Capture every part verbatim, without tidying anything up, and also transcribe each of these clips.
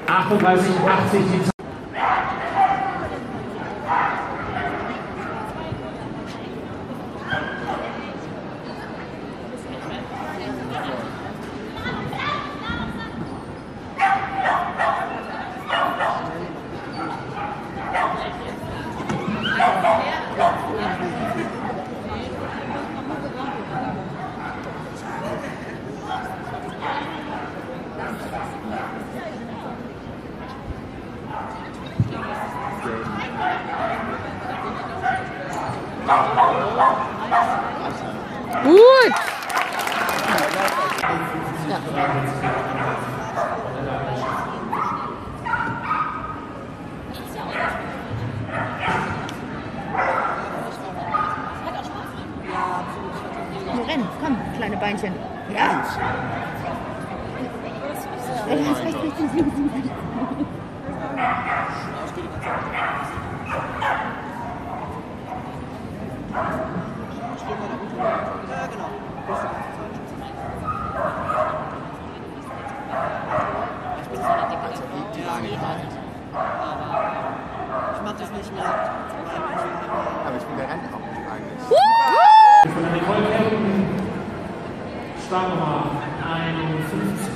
achtunddreißig achtzig die Zeit. Gut! Ja. Rennen, komm, kleine Beinchen. Ja. Ey, das reicht nicht zum Singen. Ja, genau. Ich bin so eine dicke Frau. Ja, ich mach das nicht mehr. Aber ich bin der Rennen auch nicht eigentlich. Von der Nicole Kerben, Startnummer einundfünfzig.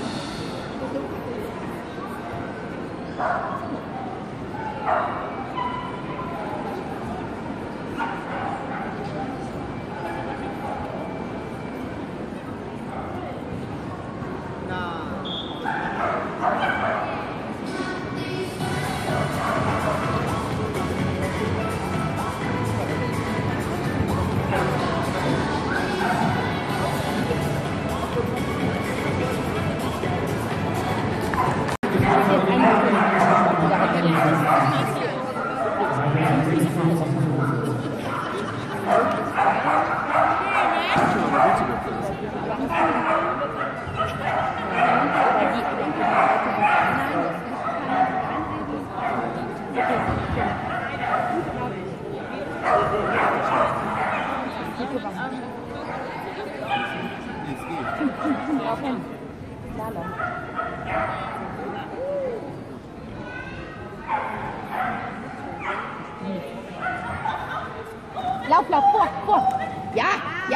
Lauf, lauf, vor, vor. Ja, ja.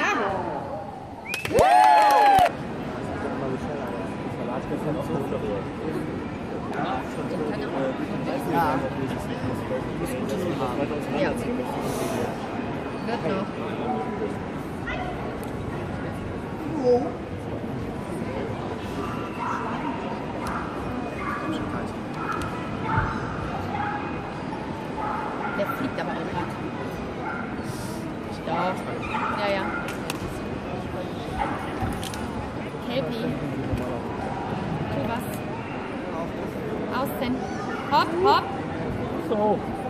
Ja. Ja. Wird noch. Der fliegt aber auch gerade. Doch. Ja, ja. Kelpi. Tu was. Außen. Hopp, hopp. So.